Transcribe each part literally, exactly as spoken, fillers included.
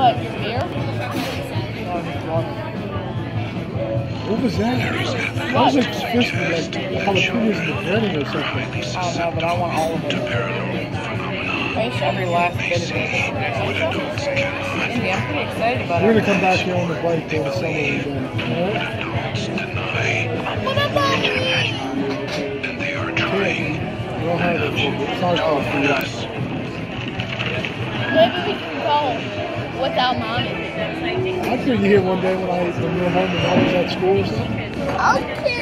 What, your beer? What was that? That was like supposed to be like jalapenos in the breading or something. I don't know, but I want all of it. Every last bit of it. Yeah, I'm pretty excited about it. We're gonna come back here on the bike during the summer again. Alright? What about me? We'll have it. It's our fault for you. Maybe we can go without mommy. I'll bring you here one day when I when you're home and I was at school or something. Okay.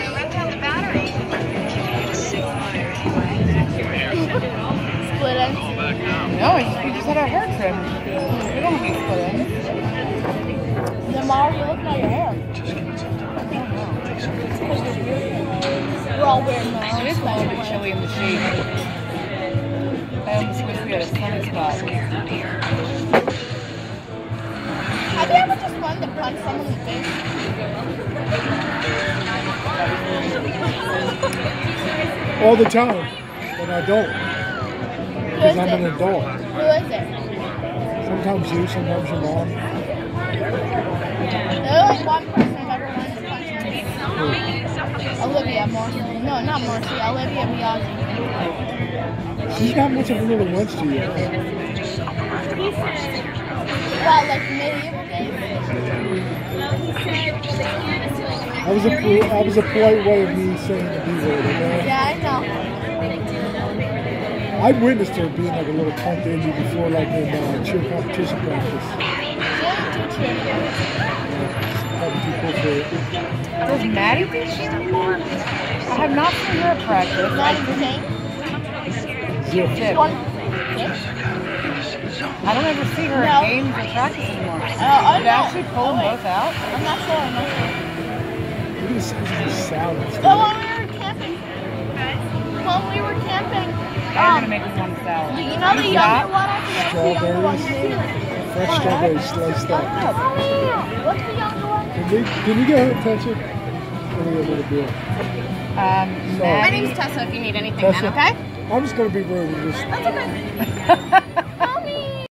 Split ends. No, we just, we just had our hair trimmed. We don't have any split ends. Then why are you looking at your hair? We're all wearing masks. It is a little bit chilly in the shade. I almost wish we had a sunny spot. Have you ever just wanted to punch someone in the face? All the time. But I don't. Who Because is I'm it? an adult. Who is it? Sometimes you, sometimes your mom. There's only one person I've ever wanted to punch in the face. Olivia Marcy. No, not Marcy. Olivia Biaggi. She's not much of a little wench to you. About like medieval days. That was a that was a polite way of me saying the B word, okay? Yeah, I know. I witnessed her being like a little punk Indian before, like in uh, cheer competition practice. Probably too cool for it. Does Maddie do cheer? I have not seen her at practice. Not in the same. Zip. Zip. One. I don't ever see her No. at games or practice anymore. Uh, Did I'm not. actually pull them both out? I'm not sure. I'm not sure. Look at the size of these salads. But when we were camping, when we were camping, I'm um, gonna make this one salad. you know the younger one? I forget the younger one. Strawberries. Fresh strawberries sliced up. What's the younger one? Can we, can we get her attention? Let me get a little bit. Um, Sorry. My name's Tessa if you need anything Tessa? then, okay? I'm just going to be rude and just... That's okay.